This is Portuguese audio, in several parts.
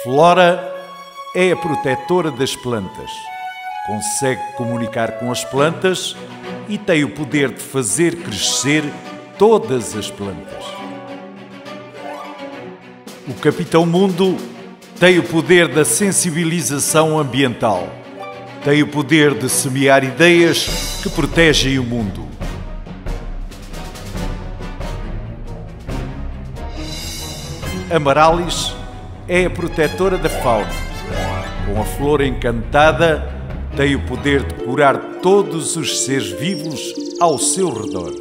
Flora é a protetora das plantas. Consegue comunicar com as plantas e tem o poder de fazer crescer todas as plantas. O Capitão Mundo tem o poder da sensibilização ambiental. Tem o poder de semear ideias que protegem o mundo. Amarallis é a protetora da fauna. Com a flor encantada, tem o poder de curar todos os seres vivos ao seu redor.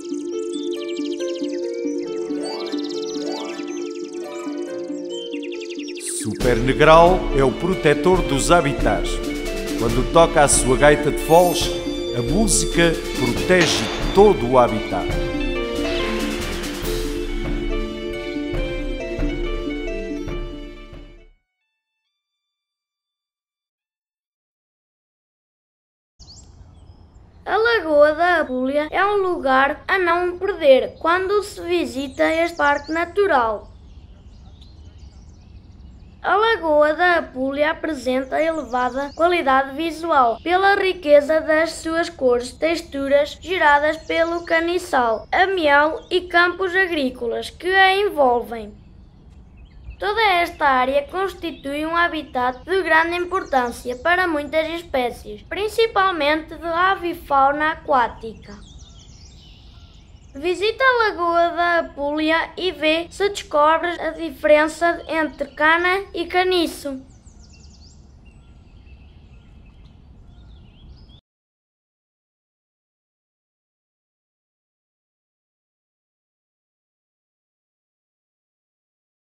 Super Negral é o protetor dos habitats. Quando toca a sua gaita de foles, a música protege todo o habitat. A Lagoa da Apúlia é um lugar a não perder quando se visita este parque natural. A Lagoa da Apúlia apresenta elevada qualidade visual pela riqueza das suas cores, texturas geradas pelo caniçal, amial e campos agrícolas que a envolvem. Toda esta área constitui um habitat de grande importância para muitas espécies, principalmente de avifauna aquática. Visita a Lagoa da Apúlia e vê se descobres a diferença entre cana e caniço.